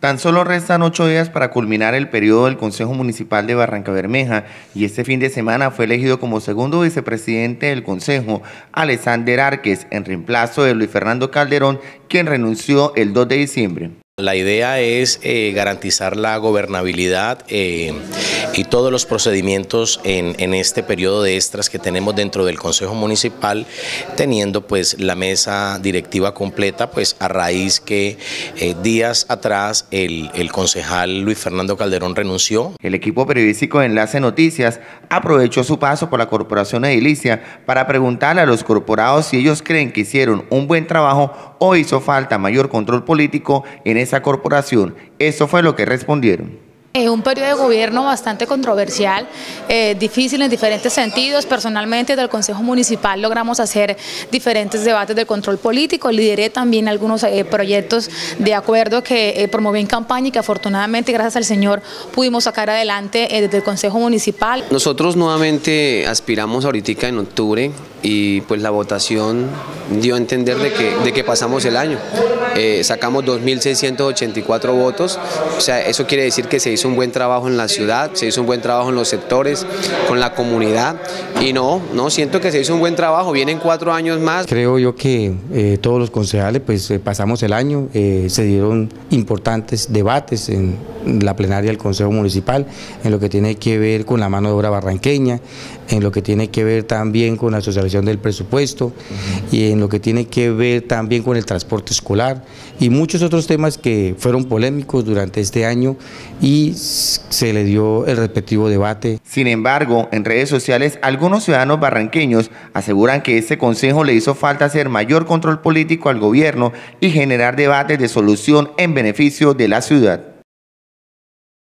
Tan solo restan 8 días para culminar el periodo del Consejo Municipal de Barrancabermeja y este fin de semana fue elegido como segundo vicepresidente del Consejo Alexander Arques en reemplazo de Luis Fernando Calderón, quien renunció el 2 de diciembre. La idea es garantizar la gobernabilidad y todos los procedimientos en este periodo de extras que tenemos dentro del Consejo Municipal, teniendo pues la mesa directiva completa, pues a raíz que días atrás el concejal Luis Fernando Calderón renunció. El equipo periodístico de Enlace Noticias aprovechó su paso por la Corporación Edilicia para preguntarle a los corporados si ellos creen que hicieron un buen trabajo o hizo falta mayor control político en esa corporación. Eso fue lo que respondieron. Un periodo de gobierno bastante controversial, difícil en diferentes sentidos. Personalmente, del Consejo Municipal logramos hacer diferentes debates de control político, lideré también algunos proyectos de acuerdo que promoví en campaña y que afortunadamente, gracias al Señor, pudimos sacar adelante desde el Consejo Municipal. Nosotros nuevamente aspiramos ahorita en octubre y pues la votación dio a entender de que pasamos el año. Sacamos 2.684 votos, o sea, eso quiere decir que se hizo un buen trabajo en la ciudad, se hizo un buen trabajo en los sectores, con la comunidad y no siento que se hizo un buen trabajo, vienen 4 años más. Creo yo que todos los concejales pues pasamos el año, se dieron importantes debates en la plenaria del Consejo Municipal, en lo que tiene que ver con la mano de obra barranqueña, en lo que tiene que ver también con la asociación del presupuesto y en lo que tiene que ver también con el transporte escolar y muchos otros temas que fueron polémicos durante este año y se le dio el respectivo debate. Sin embargo, en redes sociales algunos ciudadanos barranqueños aseguran que este consejo le hizo falta hacer mayor control político al gobierno y generar debates de solución en beneficio de la ciudad.